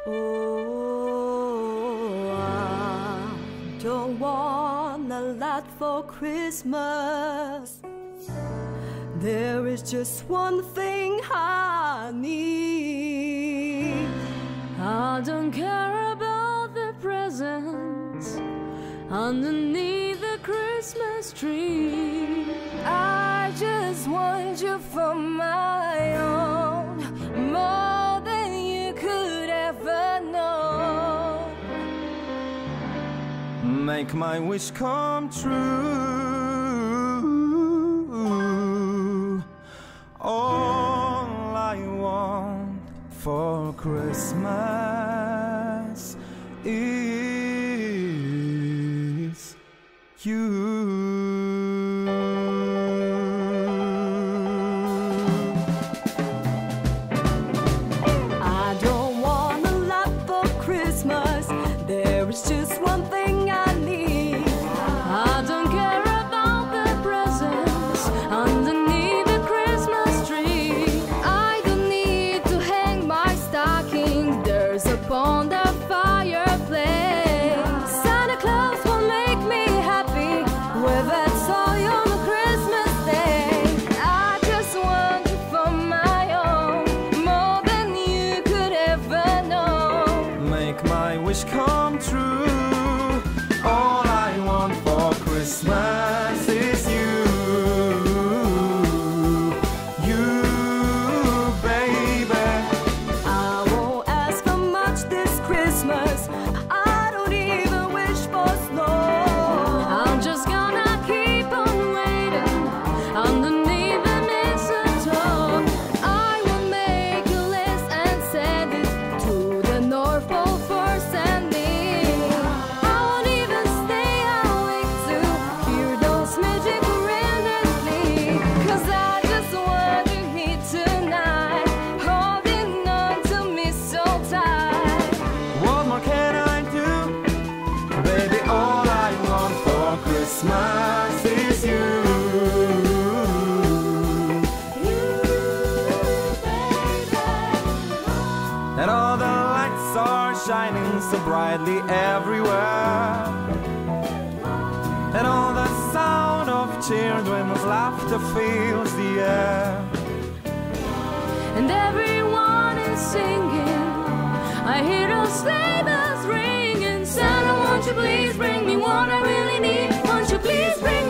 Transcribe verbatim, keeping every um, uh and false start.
Oh, I don't want a lot for Christmas. There is just one thing I need. I don't care about the presents underneath the Christmas tree. I just want you for my own, more than you could ever know. Make my wish come true. All I want for Christmas is you. I don't want a lot for Christmas. There is just one thing I need. I don't care about the presents underneath the Christmas tree. I don't need to hang my stocking. There's a upon the fireplace. Santa Claus will make me happy with that toy on a Christmas day. I just want you for my own, more than you could ever know. Make my wish come true. All I want for Christmas is you. You, baby. I won't ask for much this Christmas. I don't even wish for snow. I'm just gonna keep on waiting underneath the mistletoe. I will make a list and send it to the North Pole for sending. I won't even stay awake to hear those magical reindeers play. 'Cause I just want you here tonight, holding on to me so tight. What more can I do? Baby, all I want for Christmas is you. You, baby. And all the lights are shining so brightly everywhere. And all the sound of children's laughter fills the air. And everyone is singing. I hear those sleigh bells ringing. Santa, won't you please bring me what I really need? Won't you please bring